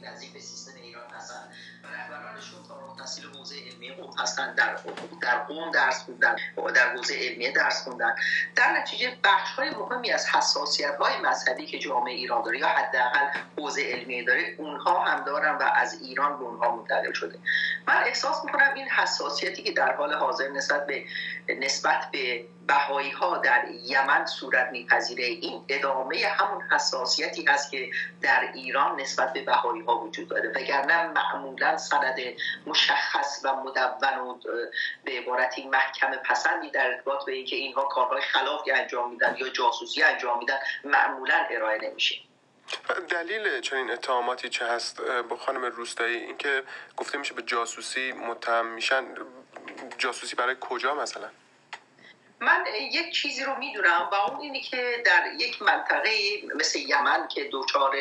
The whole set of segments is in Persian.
نزدیک به سیستم ایران هستن و رهبرانشون فارغ التحصیل حوزه علمی قم هستن، در قم درس خوندن، در حوزه علمی درس خوندن. در نتیجه بخش‌های مهمی از حساسیت‌های مذهبی که جامعه ایران داره یا حداقل حوزه علمی داره، اونها هم دارن و از ایران به اونها منتقل شده. من احساس می‌کنم این حساسیتی که در حال حاضر نسبت به بهائی‌ها در یمن صورت می‌پذیره، این ادامه همون حساسیتی هست که در ایران نسبت به بهائی‌ها وجود داره، وگرنه معمولاً سند مشخص و مدون و به عبارتی محکم پسندی در ارتباط به اینکه اینها کارهای خلافی انجام میدن یا جاسوسی انجام میدن معمولاً ارائه نمیشه. دلیل چنین اتهاماتی چه هست با خانم روستایی؟ اینکه گفته میشه به جاسوسی متهم میشن، جاسوسی برای کجا مثلا؟ من یک چیزی رو میدونم و اون اینه که در یک منطقه مثل یمن که دوچار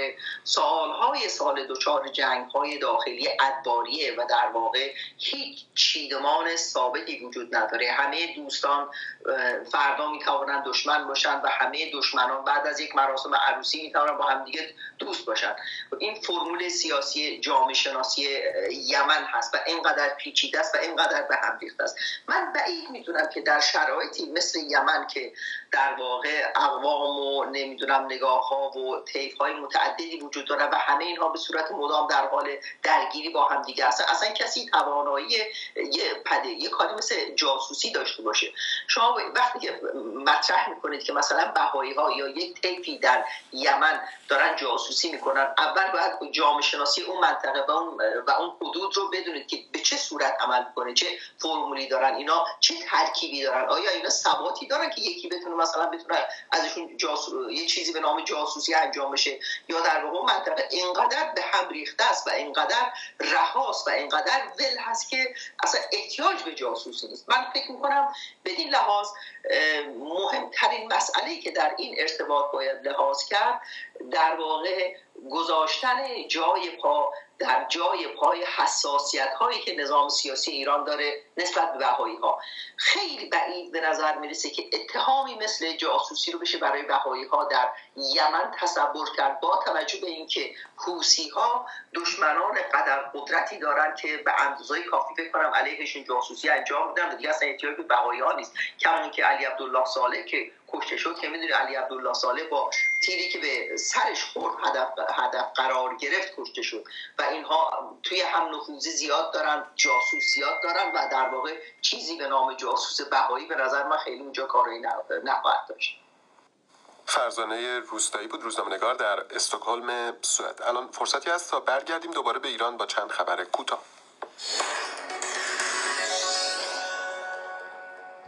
دوچار جنگ‌های داخلی ادواریه و در واقع هیچ چیدمان ثابتی وجود نداره، همه دوستان فردا میتوانن دشمن باشن و همه دشمنان بعد از یک مراسم عروسی میتوانن با هم دیگه دوست باشن. این فرمول سیاسی جامعه شناسی یمن هست و اینقدر پیچیده است و اینقدر به هم ریخته است. من بعید میدونم که در شرایطی مثل یمن که در واقع اقوام و نگاه‌ها و طیف‌های متعددی وجود داره و همه اینها به صورت مدام در حال درگیری با هم دیگه هستن، اصلا کسی توانایی یه کاری مثل جاسوسی داشته باشه. شما وقتی که مطرح میکنید که مثلا بهائی‌ها یا یک طیفی در یمن دارن جاسوسی میکنن، اول باید جامعه شناسی اون منطقه و اون حدود رو بدونید که به چه صورت عمل میکنه، چه فرمولی دارن، اینا چه ترکیبی دارن، آیا اینا ثباتی دارن که یکی بتونه ازشون یه چیزی به نام جاسوسی انجام بشه، یا در واقع منطقه اینقدر به هم ریخته است و اینقدر رهاست و اینقدر ول هست که اصلا احتیاج به جاسوسی نیست. من فکر میکنم بدین لحاظ مهمترین مسئله‌ای که در این ارتباط باید لحاظ کرد در واقع گذاشتن جای پای حساسیت‌هایی که نظام سیاسی ایران داره نسبت به بهائی‌ها. خیلی بعید به نظر میرسه که اتهامی مثل جاسوسی رو بشه برای بهائی‌ها در یمن تصور کرد، با توجه به اینکه حوثی‌ها دشمنان قدر قدرتی دارن که به اندازه کافی فکر کنم علیهشون جاسوسی انجام میدن و دیگه اصلا احتیاج به بهائی‌ها نیست. کما اینکه علی عبدالله صالح که کشته شد، که میدونی علی عبدالله صالح با تیری که به سرش خورد هدف قرار گرفت کشته شد و اینها توی هم نفوذی زیاد دارن، جاسوس زیاد دارن و در واقع چیزی به نام جاسوس بهایی به نظر من خیلی اونجا کاری نخواهد داشت. فرزانه روستایی بود، روزنامه‌نگار در استکهلم، سوئد. الان فرصتی هست تا برگردیم دوباره به ایران با چند خبر کوتاه.